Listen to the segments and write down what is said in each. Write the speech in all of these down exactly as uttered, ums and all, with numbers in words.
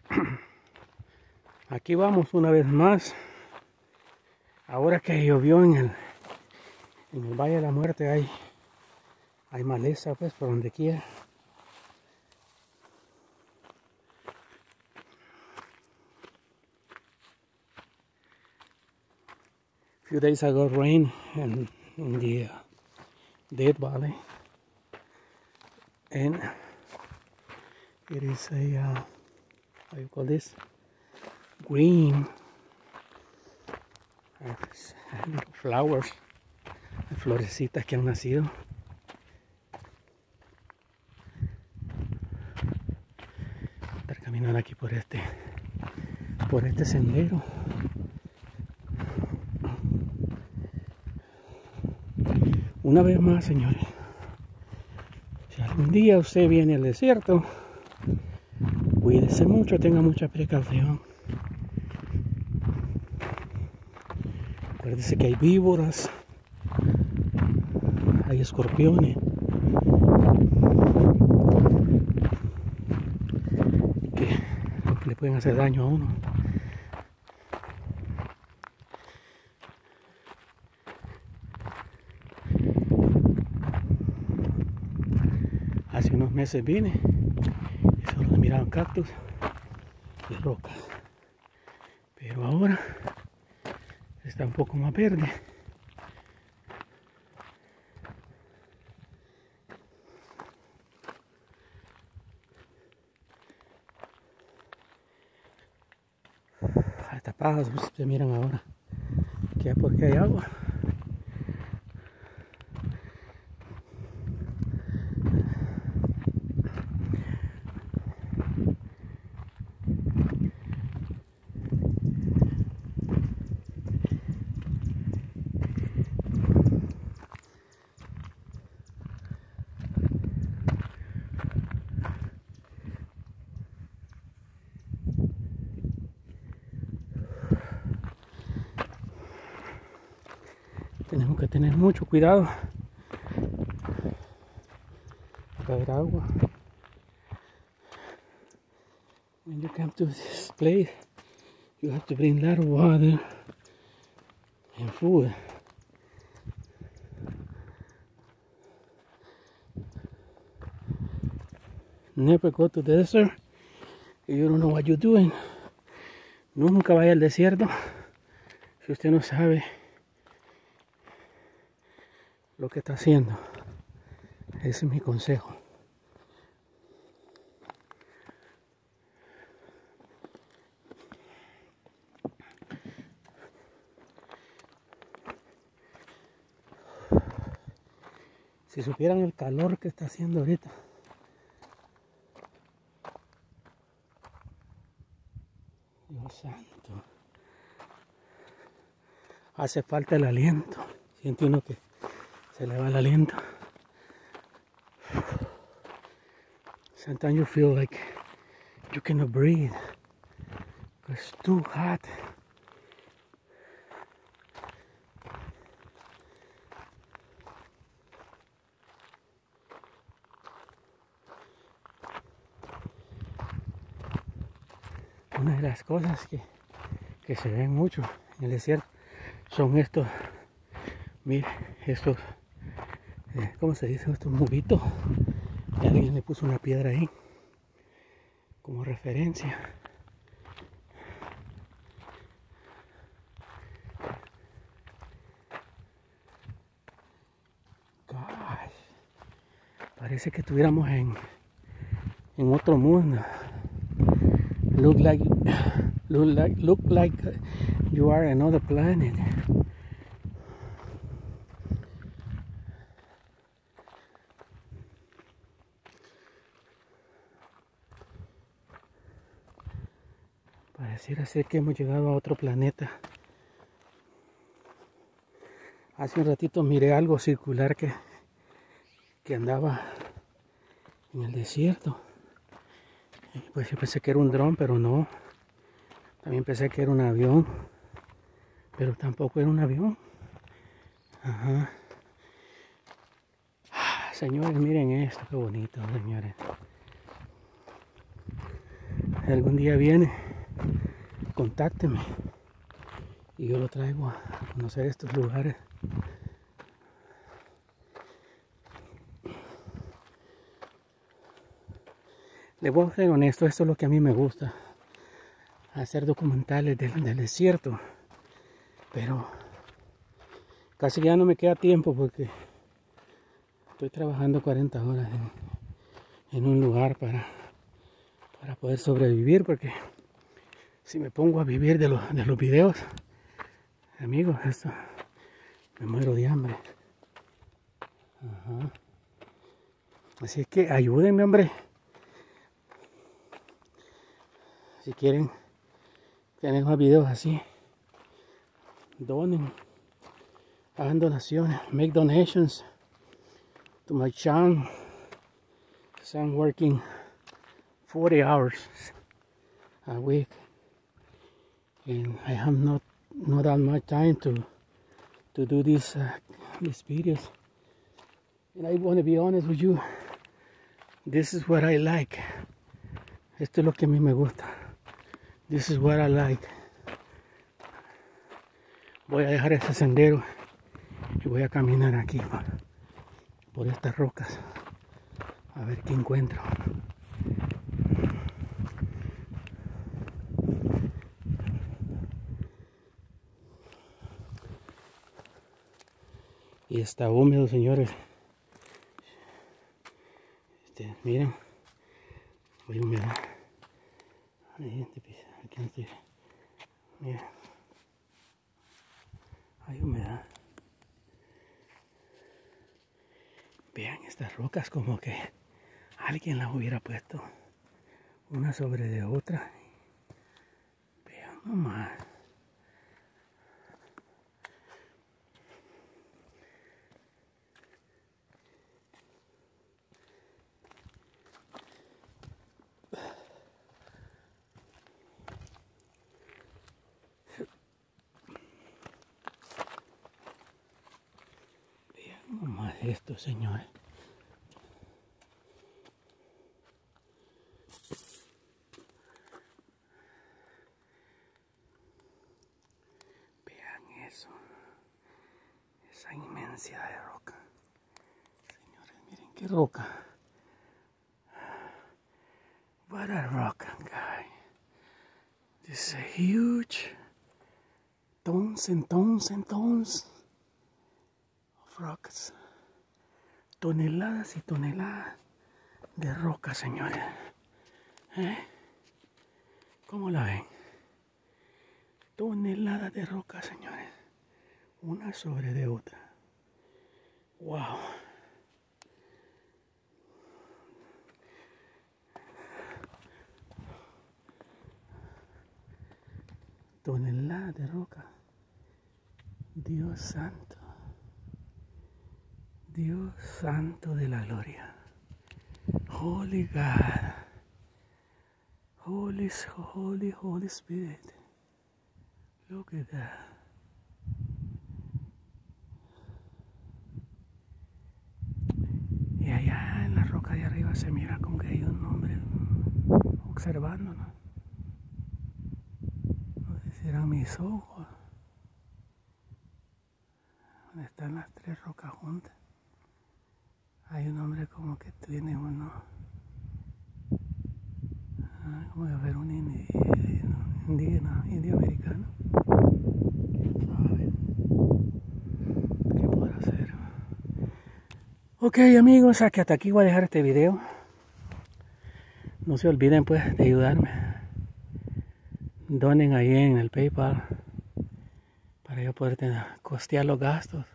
Aquí vamos una vez más. Ahora que llovió en el, en el Valle de la Muerte hay, hay maleza pues por donde quiera. A few days ago rain in, in the uh, Death Valley, and it is a uh, how you call this, green uh, little flowers, florecitas que han nacido. Estar caminando aquí por este por este sendero. Una vez más, señores, si algún día usted viene al desierto, cuídese mucho, tenga mucha precaución. Acuérdese que hay víboras, hay escorpiones, que, que le pueden hacer daño a uno. Hace unos meses vine y solo me miraban cactus y rocas, pero ahora está un poco más verde. Hasta pájaros se miran ahora, que porque hay agua. Tenemos que tener mucho cuidado para ver agua. When you come to this place, you have to bring a lot of water and food. Never go to the desert if you don't know what you're doing. Nunca vaya al desierto si usted no sabe lo que está haciendo. Ese es mi consejo. Si supieran el calor que está haciendo ahorita. Dios santo. Hace falta el aliento. Siente uno que se le va el aliento. Sometimes you feel like you cannot breathe. It's too hot. Una de las cosas que, que se ven mucho en el desierto son estos, mire, estos, eh, ¿cómo se dice? Estos mubitos. Y alguien le puso una piedra ahí como referencia. Gosh, parece que estuviéramos en, en otro mundo. Look like, look like, look like you are another planet. Pareciera ser que hemos llegado a otro planeta. Hace un ratito miré algo circular que, que andaba en el desierto. Y pues yo pensé que era un dron, pero no. También pensé que era un avión, pero tampoco era un avión. Ajá. Señores, miren esto, qué bonito, señores. algún día viene, contácteme y yo lo traigo a conocer estos lugares. Le voy a ser honesto, esto es lo que a mí me gusta, hacer documentales del, del desierto, pero casi ya no me queda tiempo porque estoy trabajando cuarenta horas en, en un lugar para, para poder sobrevivir, porque si me pongo a vivir de los, de los videos, amigos, esto, me muero de hambre. Ajá. Así que ayúdenme, hombre. Si quieren tener más videos así, donen, hagan donaciones, make donations to my channel. So I'm working forty hours a week and I have not not that much time to to do these uh, these videos. And I want to be honest with you, this is what I like. Esto es lo que a mí me gusta. This is what I like. Voy a dejar este sendero y voy a caminar aquí por, por estas rocas a ver qué encuentro. Y está húmedo, señores. Este, miren, hay humedad. Ahí, aquí no estoy. Miren, hay humedad. Vean estas rocas como que alguien las hubiera puesto una sobre de otra. Vean nomás. Nomás esto, señores. Vean eso. Esa inmensidad de roca. Señores, miren qué roca. What a rock, guy. This is a huge tons and tons and tons. Rocas, toneladas y toneladas de roca, señores. ¿Eh? ¿Cómo la ven? Toneladas de roca, señores, una sobre de otra. Wow. Toneladas de roca. Dios santo. Dios santo de la gloria. Holy God. Holy, holy, Holy Spirit. Look at that. Y allá en la roca de arriba se mira como que hay un hombre observándonos. No sé si eran mis ojos. Donde están las tres rocas juntas. Hay un hombre como que tiene uno, ah, como de ver un indígena, indígena, indio americano. ¿Saben qué podrá hacer? Ok, amigos, aquí hasta aquí voy a dejar este video. No se olviden pues de ayudarme. Donen ahí en el PayPal para yo poder tener, costear los gastos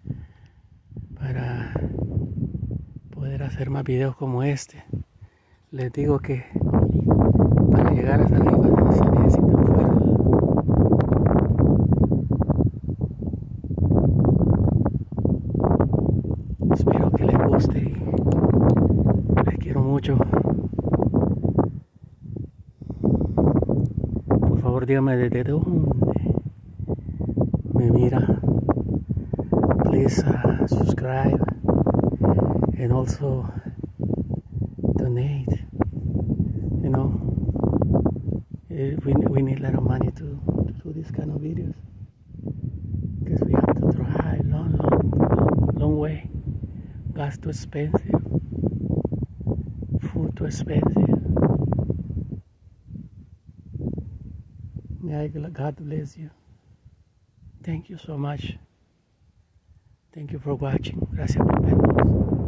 para poder hacer más videos como este. Les digo que para llegar hasta arriba se necesitan fuerza. Espero que les guste y les quiero mucho. Por favor, díganme desde dónde me mira. Please uh, subscribe. And also donate, you know, Uh, we, we need a lot of money to, to do these kind of videos. Because we have to drive long, long, long, long way. Gas too expensive. Food too expensive. May God bless you. Thank you so much. Thank you for watching. Gracias por vernos.